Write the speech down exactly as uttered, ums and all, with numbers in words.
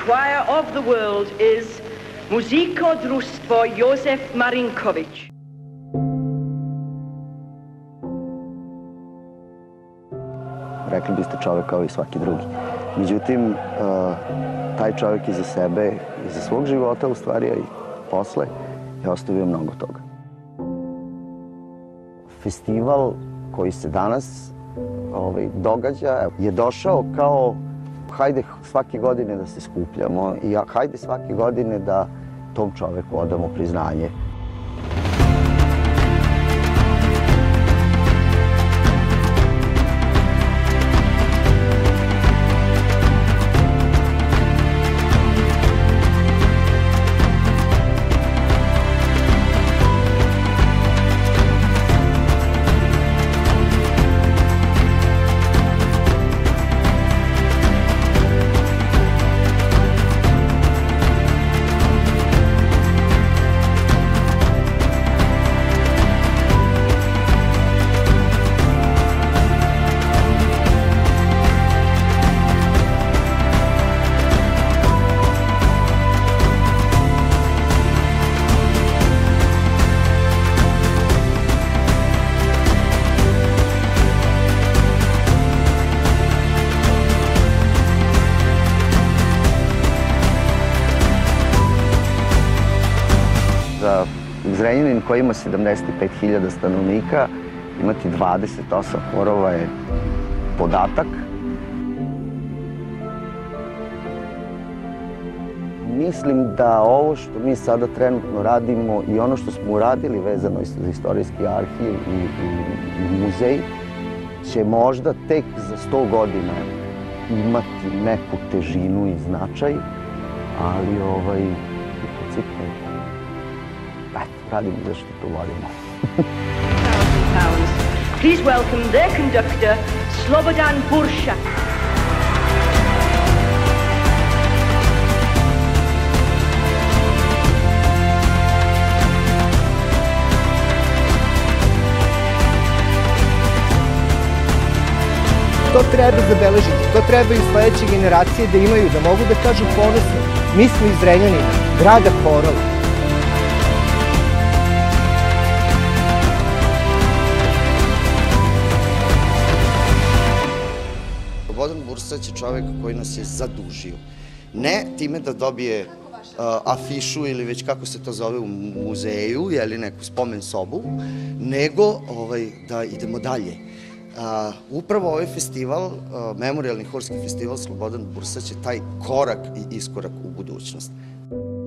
choir of the world is Muziko Društvo Josef Marinković. Rekli biste čovek kao i svaki drugi. Međutim, taj čovek iza sebe, iza svog života u stvari, a i posle, je ostavio mnogo toga. Festival koji se danas događa je došao kao hajde svake godine da se skupljamo i hajde svake godine da tom čoveku odamo priznanje. Za Zrenjanin koji ima sedamdeset pet hiljada stanovnika, imati dvadeset osam horova je podatak. Mislim da ovo što mi sada trenutno radimo i ono što smo uradili vezano za istorijski arhiv i muzej će možda tek za sto godina imati neku težinu i značaj, ali ovaj, u principu radimo zašto to volimo. Please welcome their conductor, Slobodan Buršak. To treba zabeležiti, to treba i sledeće generacije da imaju, da mogu da kažu ponosno. Mi smo iz Zrenjanina, grada horova. Slobodan Bursać je čovek koji nas je zadužio. Ne time da dobije afišu ili već kako se to zove u muzeju, ili neku spomen sobu, nego da idemo dalje. Upravo ovaj festival, Memorijalni horski festival Slobodan Bursać je taj korak i iskorak u budućnost.